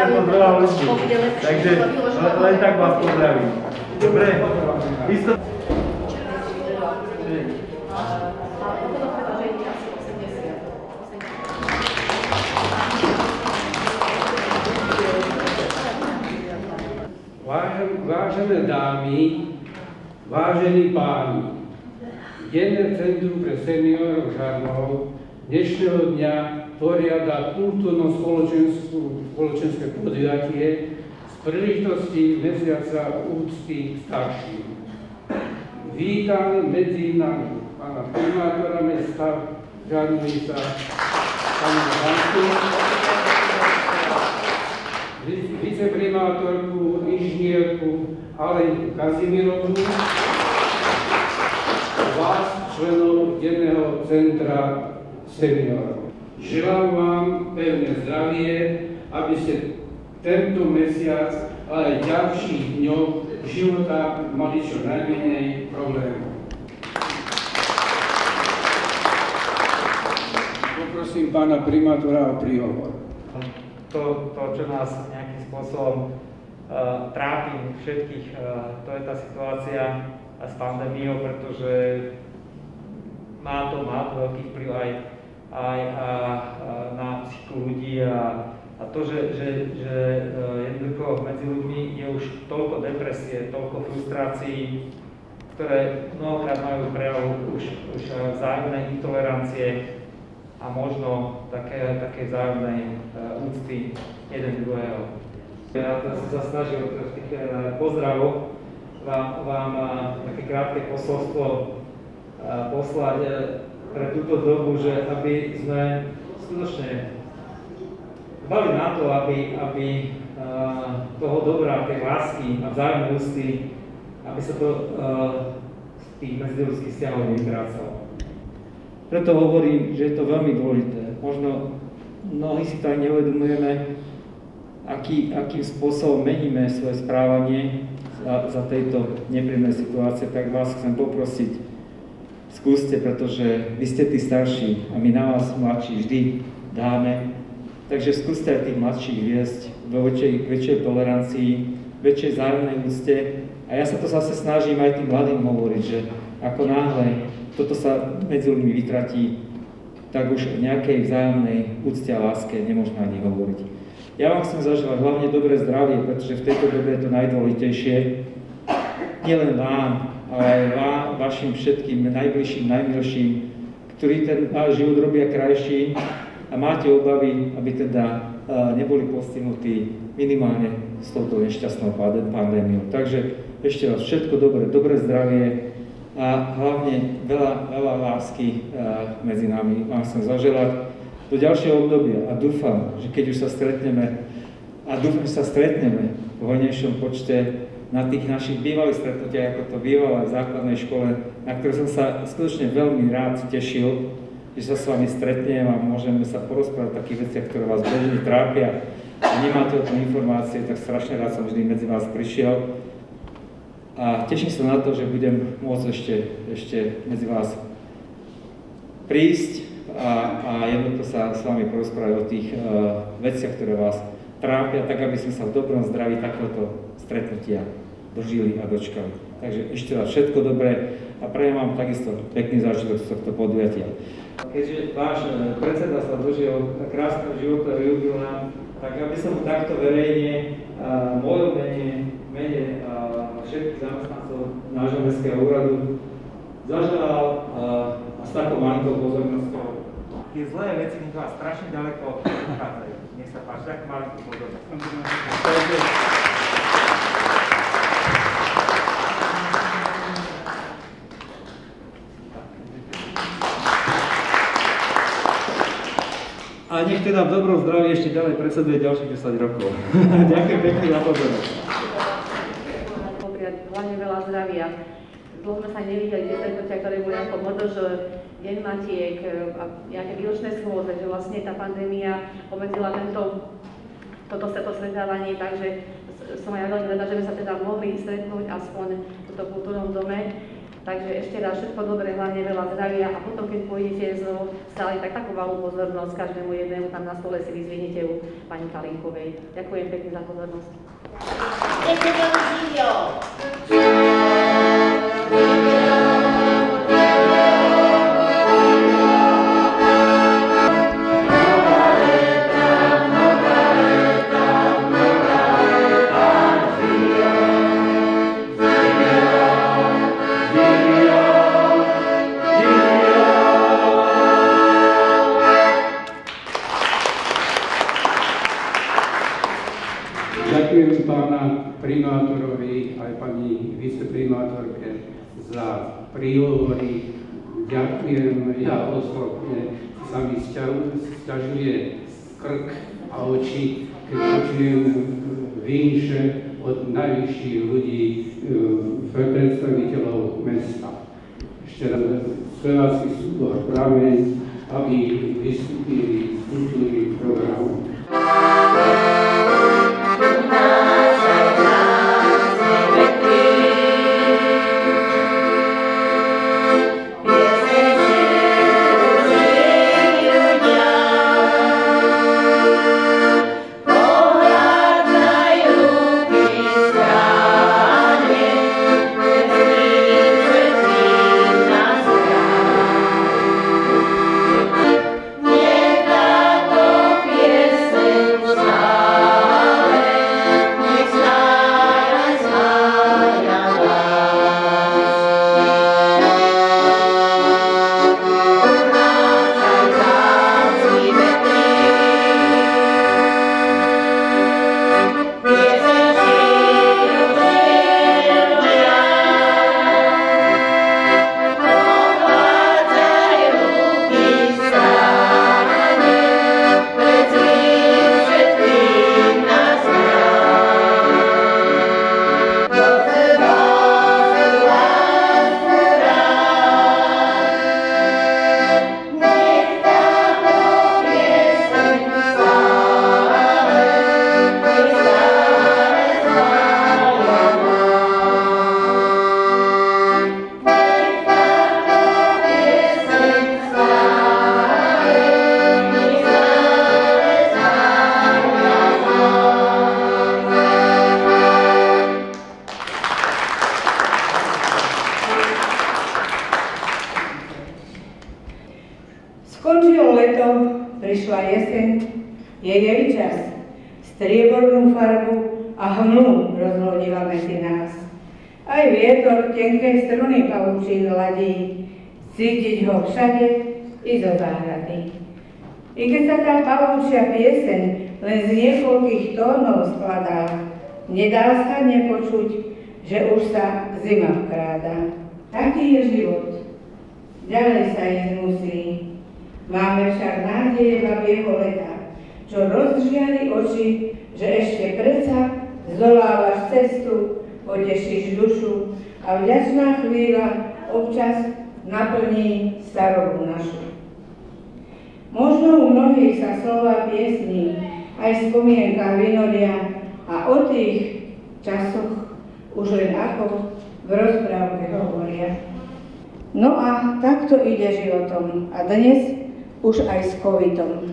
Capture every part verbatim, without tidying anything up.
pozdravujem veľa ľudí. Takže len tak vás pozdravím. Dobre, isto... Vážené dámy, vážení páni, Denné centrum pre seniorov Žarnov dnešného dňa poriada kultúrno-spoločenské podujatie z príležitosti mesiaca úcty starším. Vítam medzi nami pána primátora mesta Žarnovica, pána Vanku, viceprimátorku, inžinierku Alenku Kazimírovú, vás, členov Denného centra seniorov. Želám vám pevné zdravie, aby ste tento mesiac, ale aj ďalších dňoch života mali čo najmenej problémov. Poprosím pána primátora o príhovor. To, to, čo nás nejakým spôsobom uh, trápi všetkých, uh, to je tá situácia uh, s pandémiou, pretože má to, má to veľký vplyv aj, aj uh, uh, na psychiku ľudí a, a to, že, že, že uh, jednoducho medzi ľuďmi je už toľko depresie, toľko frustrácií, ktoré mnohokrát majú prejav už, už uh, vzájomnej intolerancie a možno také, také vzájomnej uh, úcty jeden druhého. Ja som sa snažil v tých uh, pozdravoch vám, vám uh, také krátke posolstvo uh, poslať uh, pre túto dobu, že aby sme skutočne dbali na to, aby, aby uh, toho dobra, tej lásky a vzájomnej úcty, aby sa to uh, z tých medziľudských vzťahov nevytrácalo. Preto hovorím, že je to veľmi dôležité. Možno mnohí si tak neuvedomujeme, aký, akým spôsobom meníme svoje správanie za, za tejto nepríjemnej situácie, tak vás chcem poprosiť, skúste, pretože vy ste tí starší a my na vás mladší vždy dáme. Takže skúste aj tých mladších viesť do väčšej, väčšej tolerancii, väčšej vzájomnej úcte. A ja sa to zase snažím aj tým mladým hovoriť, že ako náhle toto sa medzi ľuďmi vytratí, tak už o nejakej vzájomnej úcte a láske nemôžno ani hovoriť. Ja vám chcem zažívať hlavne dobré zdravie, pretože v tejto dobe je to najdôležitejšie. Nielen vám, ale aj vám, vašim všetkým najbližším, najmilším, ktorí ten váš život robia krajší a máte obavy, aby teda neboli postihnutí minimálne s touto nešťastnou pandémiou. Takže ešte raz všetko dobré, dobré zdravie, a hlavne veľa, veľa lásky medzi nami vám chcem zaželať do ďalšieho obdobia a dúfam, že keď už sa stretneme a dúfam, že sa stretneme v hojnejšom počte na tých našich bývalých stretnutiach, ako to bývalo aj v základnej škole, na ktoré som sa skutočne veľmi rád tešil, že sa s vami stretnem a môžeme sa porozprávať o takých veciach, ktoré vás bežne trápia a nemáte o tom informácie, tak strašne rád som vždy medzi vás prišiel. A teším sa na to, že budem môcť ešte, ešte medzi vás prísť a, a jednoducho sa s vami porozprávať o tých uh, veciach, ktoré vás trápia, tak aby sme sa v dobrom zdraví takéhoto stretnutia dožili a dočkali. Takže ešte raz všetko dobré a prajem vám takisto pekný zážitok z tohto podujatia. Keďže váš predseda sa dožil krásneho života jubilea, tak aby som takto verejne uh, mojom mene, mene uh, všetkých zamestnancov nášho mestského úradu zaželal uh, a s takou malinkou pozornosťou. Tie zlé veci nech vás strašne ďaleko uchádzajú. Nech sa páči, tak malinkú pozornosť. A nech teda v dobrom zdraví ešte ďalej predseduje ďalších desať rokov. Ďakujem pekne za pozornosť. Hlavne veľa zdravia. Dlho sme sa nevideli, tie stretnutia, ktoré boli ako modož, deň matiek a nejaké výročné schôdze, že vlastne tá pandémia obmedzila tento, toto stretávanie, takže som aj veľmi rada, že sme sa teda mohli stretnúť aspoň v tomto kultúrnom dome. Takže ešte raz všetko dobré, hlavne veľa zdravia a potom, keď pôjdete znovu stále, tak takú malú pozornosť každému jednému tam na stole si vyzvihnete u pani Kalinkovej. Ďakujem pekne za pozornosť. Ďakujem pána primátorovi aj pani viceprimátorke za príhovory. Ďakujem, ja osobne sa mi sťažuje krk a oči, keď počujem vinše od najvyšších ľudí, predstaviteľov mesta. Ešte raz spevácky súbor Prameň, aby vystúpili z kultúry programu. Skončilo leto, prišla jeseň, je jej čas. Striebornú farbu a hmlu rozhodila medzi nás. Aj vietor tenké struny pavúčin ladí, cítiť ho všade i zo záhrady. I keď sa tá pavúčia pieseň len z niekoľkých tónov skladá, nedá sa nepočuť, že už sa zima vkráda. Taký je život, ďalej sa ísť musí. Máme však nádeje babieho leta, čo rozžiari oči, že ešte predsa zdolávaš cestu, potešíš dušu a vďačná chvíľa občas naplní starobu našu. Možno u mnohých sa slova piesní aj spomienka vynoria a o tých časoch už len ako v rozprávke hovoria. No a takto ide životom a dnes už aj s covidom.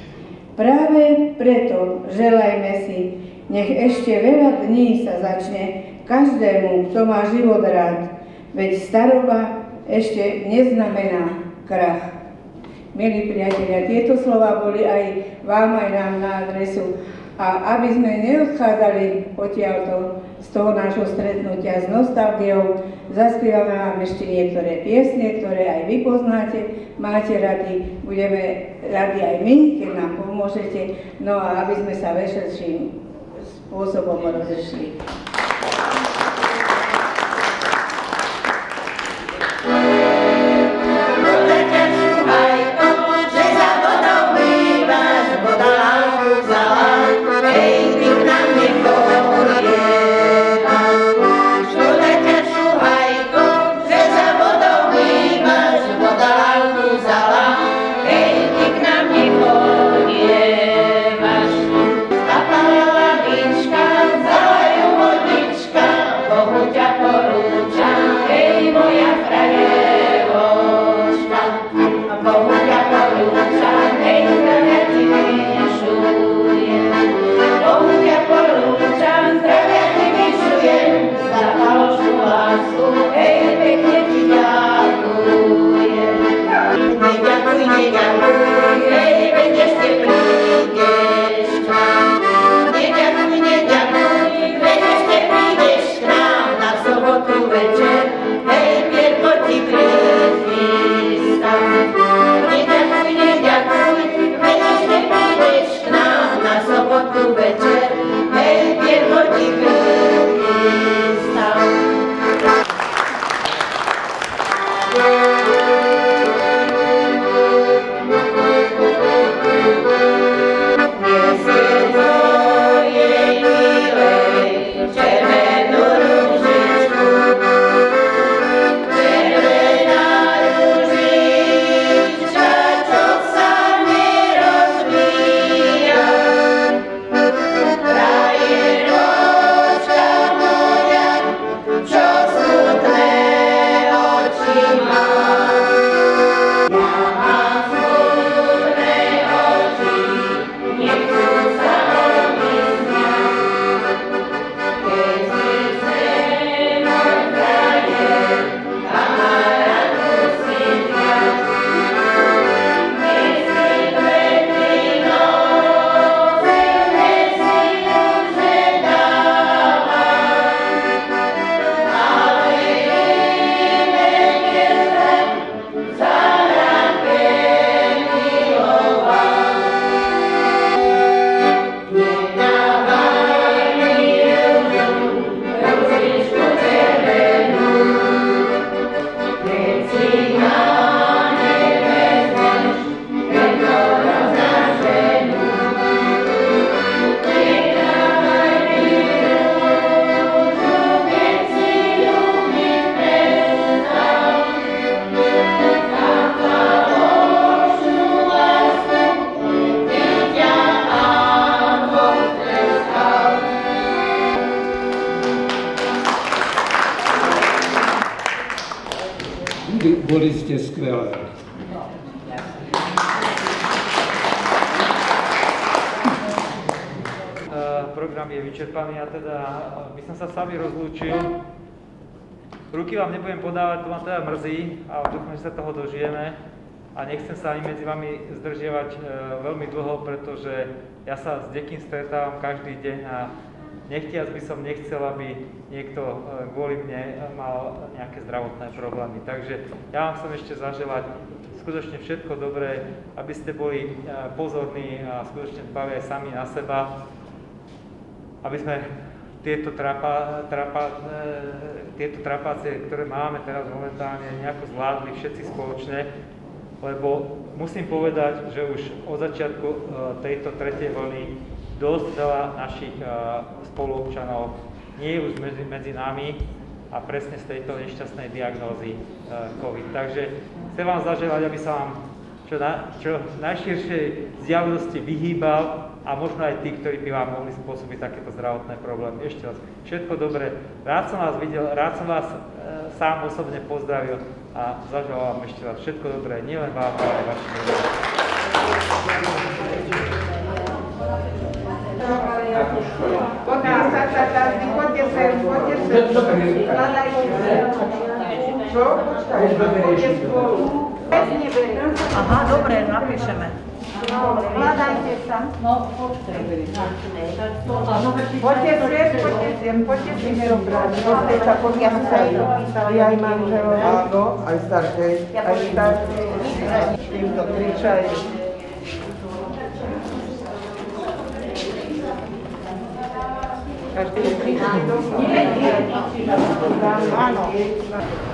Práve preto želajme si, nech ešte veľa dní sa začne každému, kto má život rád, veď staroba ešte neznamená krach. Milí priatelia, tieto slova boli aj vám, aj nám na adresu. A aby sme neodchádzali odtiaľto z toho nášho stretnutia s nostalgiou, zaspievame vám ešte niektoré piesne, ktoré aj vy poznáte, máte radi, budeme radi aj my, keď nám pomôžete, no a aby sme sa vešetším spôsobom rozešli. Zapala lavička, vzala ju vodička, boli ste skvelé. Program je vyčerpaný a teda by som sa s vami rozlúčil. Ruky vám nebudem podávať, to ma teda mrzí, ale dúfam, že sa toho dožijeme a nechcem sa ani medzi vami zdržiavať e, veľmi dlho, pretože ja sa s niekým stretávam každý deň a nechtiac by som nechcel, aby niekto e, kvôli mne mal nejaké zdravotné problémy. Takže ja vám chcem ešte zaželať skutočne všetko dobré, aby ste boli e, pozorní a skutočne dbali aj sami na seba, aby sme tieto, trapa, trapa, e, tieto trapácie, ktoré máme teraz momentálne, nejako zvládli všetci spoločne, lebo musím povedať, že už od začiatku e, tejto tretej vlny dosť veľa našich e, spoluobčanov nie je už medzi, medzi nami a presne z tejto nešťastnej diagnózy e, COVID. Takže chcem vám zaželať, aby sa vám čo, na, čo najširšej vzdialenosti vyhýbal a možno aj tí, ktorí by vám mohli spôsobiť takéto zdravotné problémy. Ešte raz, všetko dobré. Rád som vás videl, rád som vás e, sám osobne pozdravil a zaželal vám ešte raz všetko dobré, nielen vám, ale aj vašim ľuďom. Poďte sem, poďte sem. Čo? Poďte spolu. Aha, dobre, napíšeme. Hľadajte sa. Poďte sem, poďte sem, poďte si nerobrať. Poďte sa, poďte sa. I aj manželov. Áno, aj staršej. Aj staršej. Týmto kričaj. Každý je kričaj. Áno.